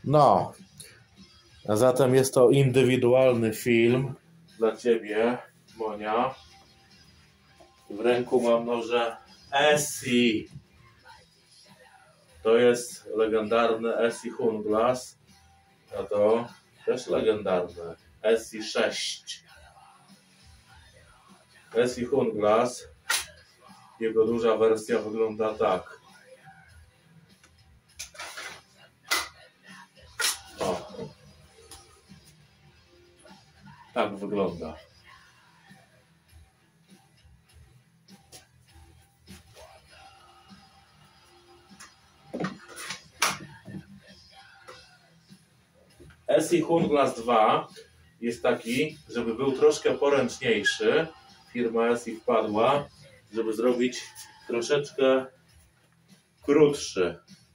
No, a zatem jest to indywidualny film dla Ciebie, Monia. W ręku mam noże Essie. To jest legendarny Essie Hunglas, a to też legendarny Essie 6. Essie Hunglas, jego duża wersja wygląda tak. O. Tak wygląda. Essie Hunglas 2 jest taki, żeby był troszkę poręczniejszy. Firma Essie wpadła, żeby zrobić troszeczkę krótszy.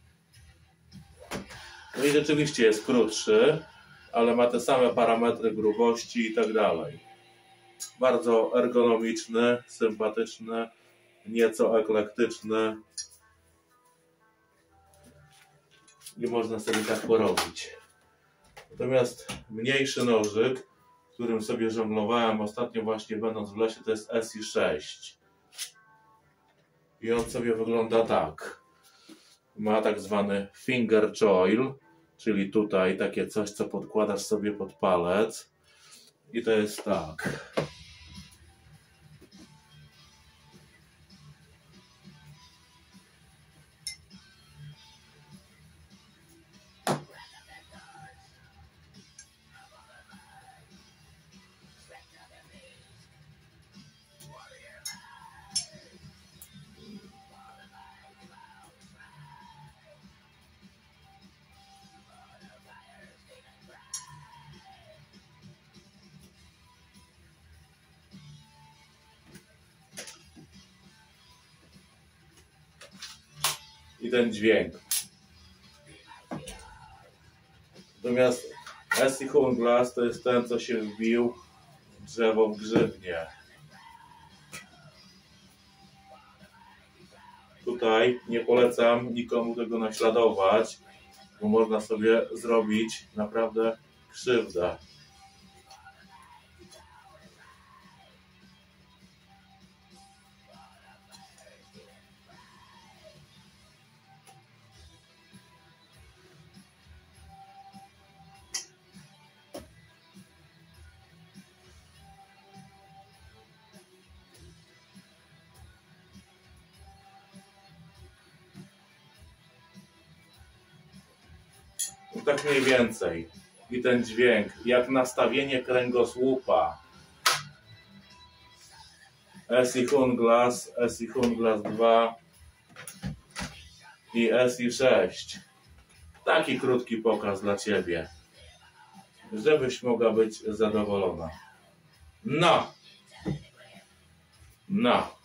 No i rzeczywiście jest krótszy, ale ma te same parametry grubości i tak dalej. Bardzo ergonomiczny, sympatyczny, nieco eklektyczny. I można sobie tak porobić. Natomiast mniejszy nożyk, którym sobie żonglowałem ostatnio właśnie będąc w lesie, to jest Essie 6. I on sobie wygląda tak. Ma tak zwany finger choil, czyli tutaj takie coś, co podkładasz sobie pod palec. I to jest tak. I ten dźwięk. Natomiast Essie Hunglas to jest ten, co się wbił w drzewo w grzywnie. Tutaj nie polecam nikomu tego naśladować, bo można sobie zrobić naprawdę krzywdę. Tak mniej więcej. I ten dźwięk, jak nastawienie kręgosłupa. Essie Hunglas 2 i Essie 6. Taki krótki pokaz dla Ciebie, żebyś mogła być zadowolona. No.